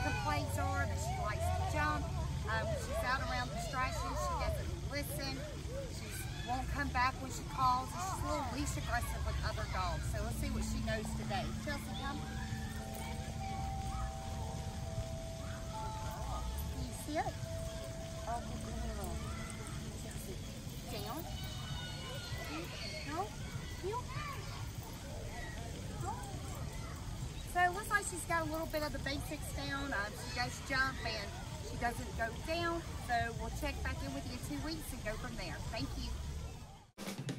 complaints are that she likes to jump. When she's out around distractions, she doesn't listen. She won't come back when she calls. And she's a little leash aggressive with other dogs. So let's see what she knows today. Chelsea, come. Can you see it? Oh, good girl. Down. No. Heel. So it looks like she's got a little bit of the basics down. She does jump and she doesn't go down. So we'll check back in with you in 2 weeks and go from there. Thank you.